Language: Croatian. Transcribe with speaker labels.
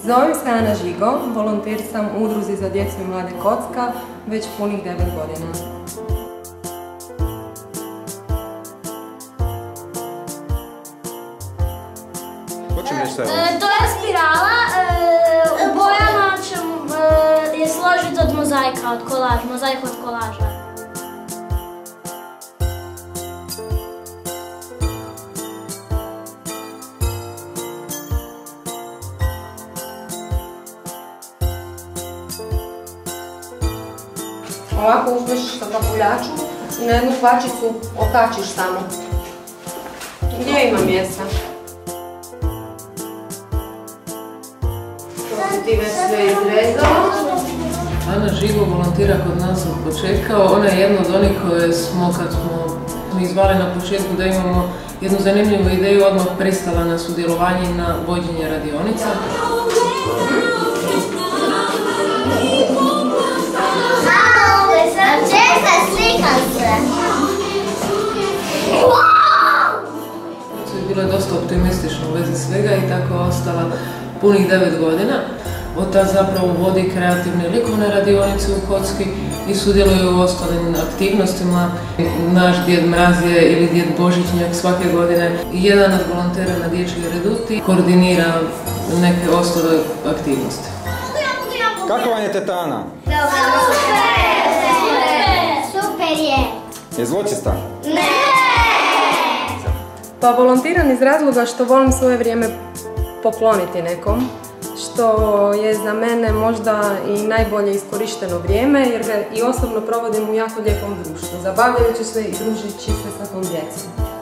Speaker 1: Zovem se Ana Žigo, volonter sam u Udruzi za djecu i mlade Kocka već punih 9 godina.
Speaker 2: To je spirala, u bojama je složiti od mozaika, od kolaža, mozaik od kolaža.
Speaker 1: Ovako uzmeš kapuljaču i na jednu kvačicu okačiš samo. Gdje ima mjesta? To si ti već sve izrezala.
Speaker 3: Ana Žigo volontira kod nas od početka. Ona je jedna od onih koje smo, kad smo mi zvali na početku da imamo jednu zanimljivu ideju, odmah pristala na sudjelovanje i na vođenje radionica. Bilo je dosta optimistično u vezi svega i tako je ostala punih 9 godina. Od tada zapravo vodi kreativne likovne radionice u Kocki i sudjeluje u ostalim aktivnostima. Naš Djed Mraz je ili Djed Božićnjak svake godine. Jedan od volontera na Dječjoj reduti koordinira neke ostale aktivnosti.
Speaker 4: Kako vam je teta Ana?
Speaker 2: Super je!
Speaker 4: Je zločesta?
Speaker 2: Ne!
Speaker 1: Pa volontiram iz razloga što volim svoje vrijeme pokloniti nekom, što je za mene možda i najbolje iskorišteno vrijeme jer ga i osobno provodim u jako lijepom društvu, zabavljajući se i družeći se sa tom djecom.